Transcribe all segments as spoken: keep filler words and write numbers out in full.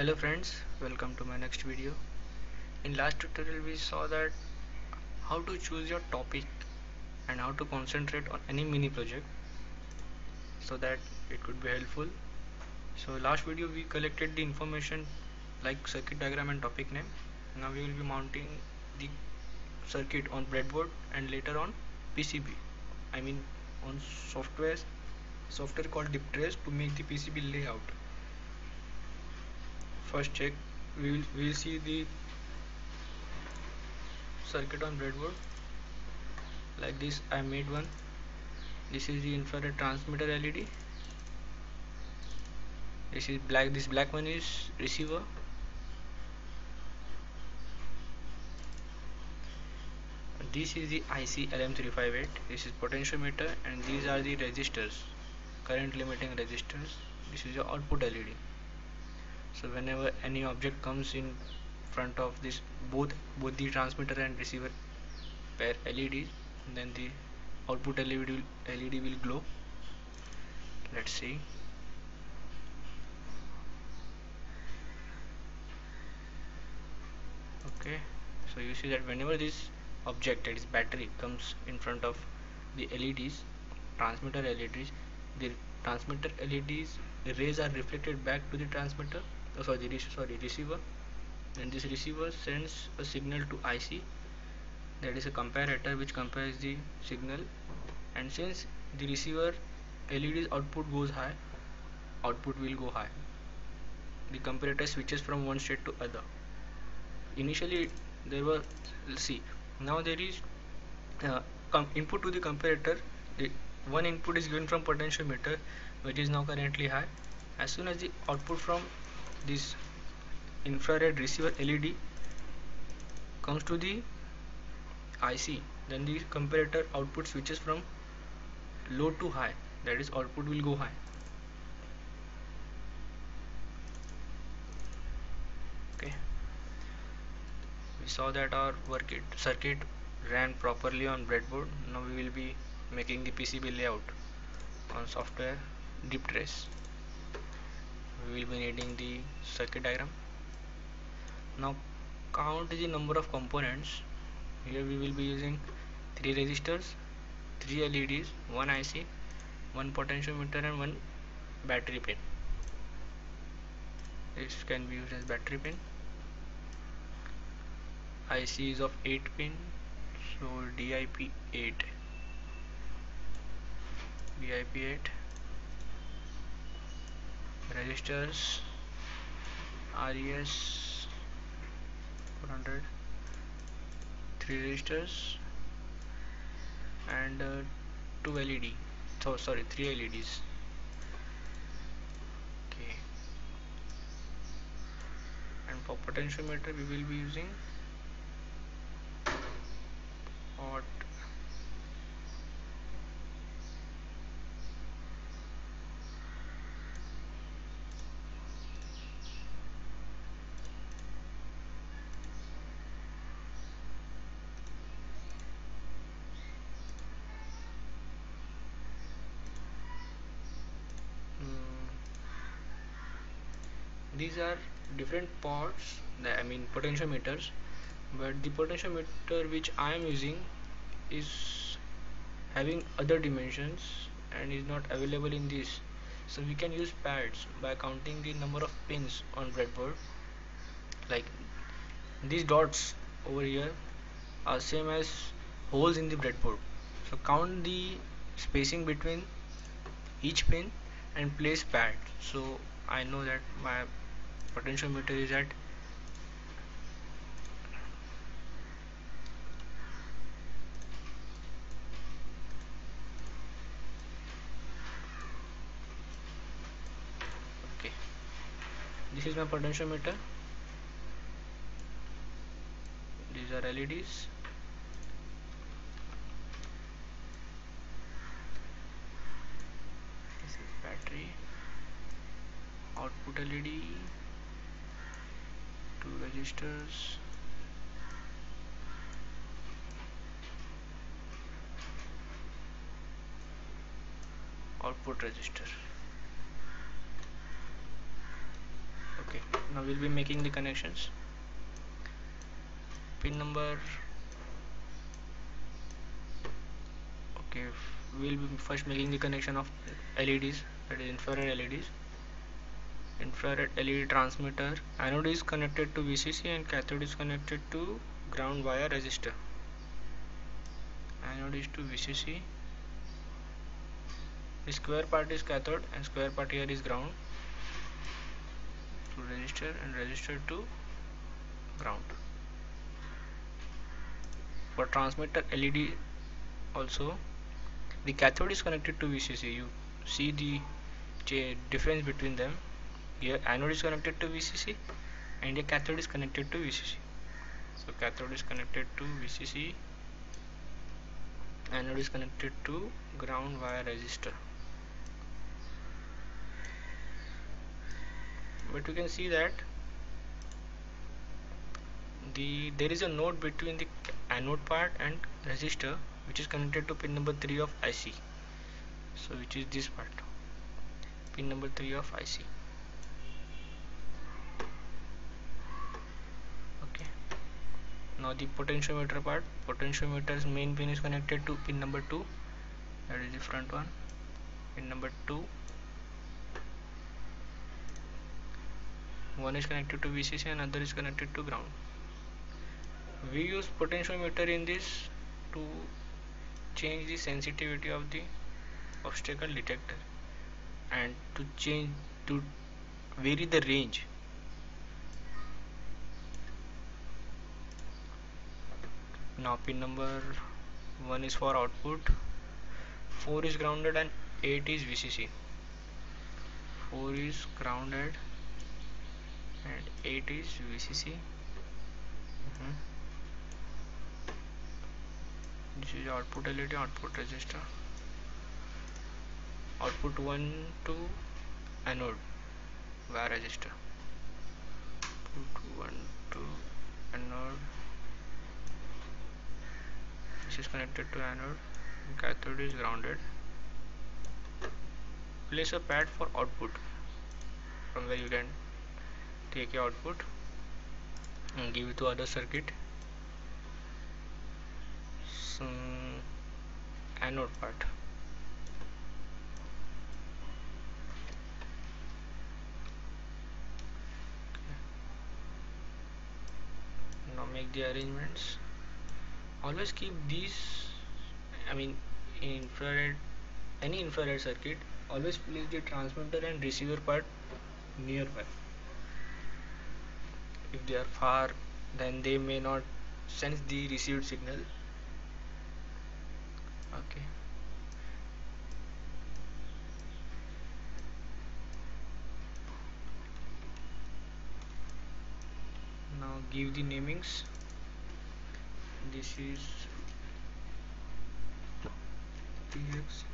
Hello friends, welcome to my next video. In last tutorial we saw that how to choose your topic and how to concentrate on any mini project so that it could be helpful. So last video we collected the information like circuit diagram and topic name. Now we will be mounting the circuit on breadboard and later on P C B. I mean on software software called DipTrace to make the P C B layout. First check, we will, we will see the circuit on breadboard like this. I made one. This is the infrared transmitter L E D. This is black. This black one is receiver. This is the I C L M three fifty-eight. This is potentiometer, and these are the resistors, current limiting resistors. This is your output L E D. So whenever any object comes in front of this both both the transmitter and receiver pair L E Ds, then the output L E D will, L E D will glow. Let's see. Okay, so you see that whenever this object, that is battery, comes in front of the L E Ds, transmitter L E Ds, the transmitter L E Ds rays are reflected back to the transmitter. Oh, sorry, the sorry receiver, and this receiver sends a signal to I C, that is a comparator which compares the signal. And since the receiver L E D's output goes high, output will go high. The comparator switches from one state to other. Initially there were, let's see, now there is uh, input to the comparator. The one input is given from potentiometer, which is now currently high. As soon as the output from this infrared receiver L E D comes to the I C, then the comparator output switches from low to high, that is output will go high. Okay, we saw that our work circuit ran properly on breadboard. Now we will be making the P C B layout on software DipTrace. We will be needing the circuit diagram. Now count the number of components. Here we will be using three resistors, three L E Ds, one I C, one potentiometer and one battery pin. This can be used as battery pin. I C is of eight pin, so D I P eight, D I P eight. Resistors R E S four hundred, three resistors and uh, two L E D, so sorry three L E Ds. Okay, and for potentiometer we will be using hot these are different pots, I mean potentiometers, but the potentiometer which I am using is having other dimensions and is not available in this. So we can use pads by counting the number of pins on breadboard. Like these dots over here are same as holes in the breadboard, so count the spacing between each pin and place pad. So I know that my potentiometer is at okay, this is my potentiometer. These are L E Ds. This is battery, output L E D, two resistors, output resistor. Okay, now we'll be making the connections. Pin number, okay, we'll be first making the connection of L E Ds, that is infrared L E Ds. Infrared L E D transmitter, anode is connected to V C C and cathode is connected to ground via resistor. Anode is to V C C, the square part is cathode and square part here is ground, to resistor and resistor to ground. For transmitter L E D also, the cathode is connected to V C C. You see the difference between them. Here anode is connected to V C C and the cathode is connected to V C C. So cathode is connected to V C C, anode is connected to ground via resistor. But you can see that the there is a node between the anode part and resistor, which is connected to pin number three of I C. So which is this part, pin number three of I C. Okay, now the potentiometer part, potentiometer's main pin is connected to pin number two, that is the front one, pin number two. One is connected to V C C and other is connected to ground. We use potentiometer in this to change the sensitivity of the obstacle detector and to change to vary the range. Now pin number one is for output, four is grounded and eight is V C C. four is grounded and eight is V C C. Mm-hmm. This is output L E D, output resistor. Output one to anode via resistor. Output one to anode. This is connected to anode. Cathode is grounded. Place a pad for output, from where you can take your output and give it to other circuit. Some anode part. Okay. Now make the arrangements. Always keep these, I mean in infrared, any infrared circuit, always place the transmitter and receiver part nearby. If they are far, then they may not sense the received signal. Okay. Now give the namings. This is T X.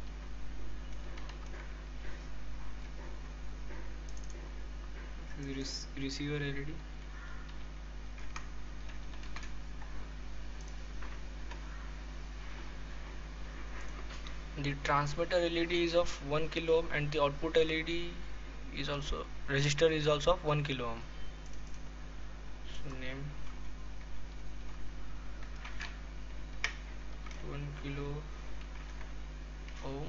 This is receiver L E D. The transmitter L E D is of one kilo ohm and the output L E D is also, resistor is also of one kilo ohm. So name one kilo ohm,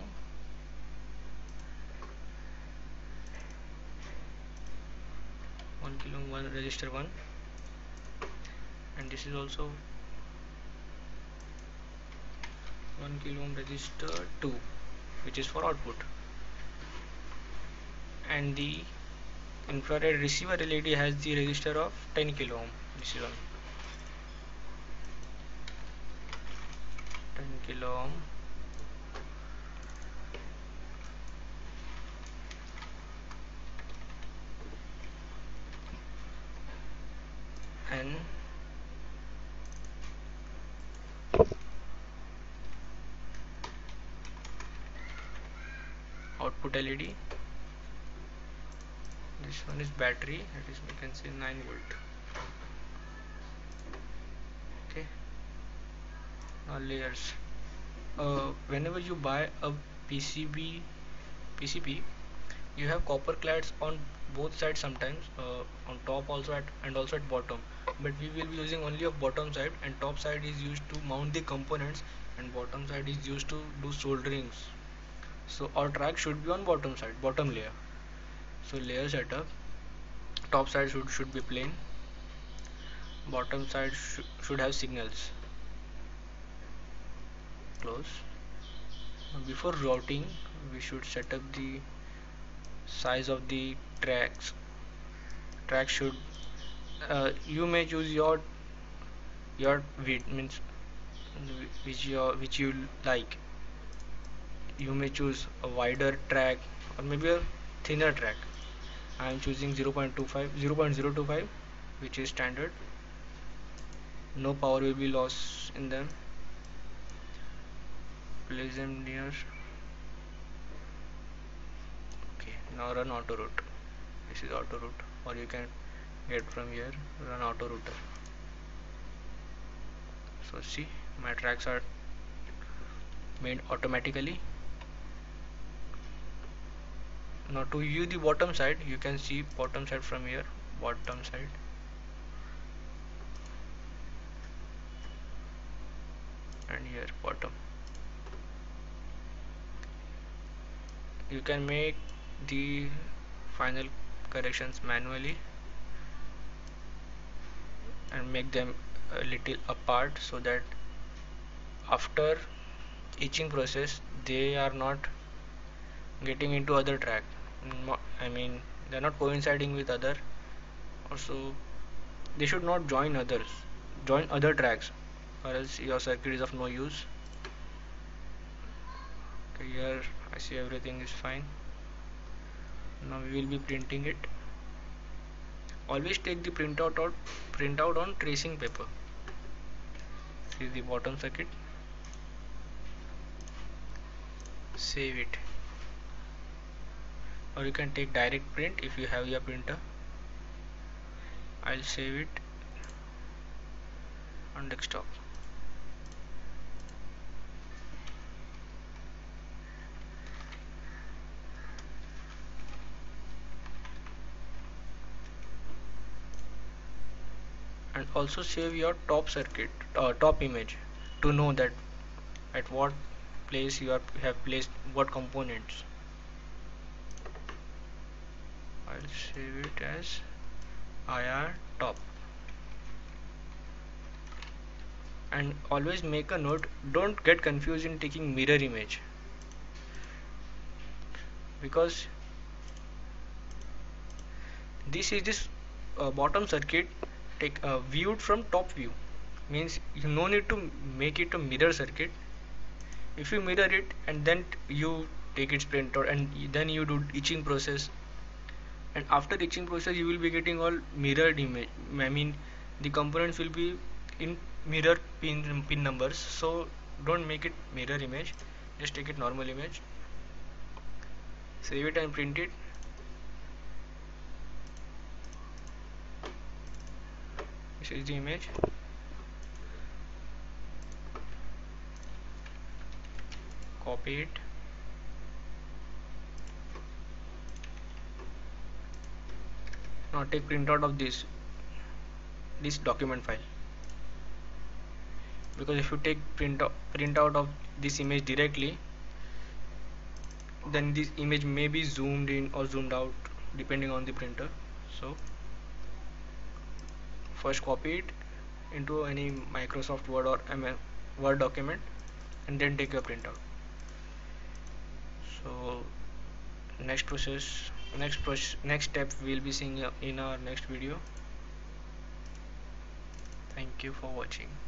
one kilo ohm, one resistor one, and this is also one kilo ohm resistor two, which is for output. And the infrared receiver L E D has the resistor of ten kilo ohm. This is one ten kilo ohm. And output L E D, this one is battery, that is we can say nine volt. Okay. Now layers. Uh, whenever you buy a P C B P C B, you have copper clads on both sides sometimes, uh, on top also at and also at bottom, but we will be using only of bottom side, and top side is used to mount the components and bottom side is used to do solderings. So our track should be on bottom side, bottom layer. So layer setup, top side should should be plain, bottom side sh should have signals. Close. Now before routing we should set up the size of the tracks. Track should, uh, you may choose your your width, means which your which you like. You may choose a wider track or maybe a thinner track. I am choosing zero point two five, zero point zero two five, which is standard. No power will be lost in them. Place them near. Okay, now run auto route. This is auto route, or you can get from here, run auto router. So see, my tracks are made automatically. Now to view the bottom side, you can see bottom side from here, bottom side. And here bottom. You can make the final corrections manually and make them a little apart, so that after etching process they are not getting into other track. I mean, they are not coinciding with other. Also, they should not join others, join other tracks, or else your circuit is of no use. Okay, here I see everything is fine. Now we will be printing it. Always take the printout out printout on tracing paper. See the bottom circuit. Save it, or you can take direct print if you have your printer. I'll save it on desktop. And also save your top circuit, uh, top image, to know that at what place you are, have placed what components. I'll save it as I R top. And always make a note, don't get confused in taking mirror image, because this is this uh, bottom circuit take uh, viewed from top view, means you no need to make it a mirror circuit. If you mirror it and then you take its printout and then you do etching process, and after etching process you will be getting all mirrored image. I mean, the components will be in mirror pin pin numbers. So don't make it mirror image, just take it normal image, save it and print it. This is the image. Copy it. Now take printout of this this document file, because if you take print printout of this image directly, then this image may be zoomed in or zoomed out depending on the printer. So first copy it into any Microsoft Word or M S Word document, and then take your printout. So next process, next process, next step we'll be seeing in our next video. Thank you for watching.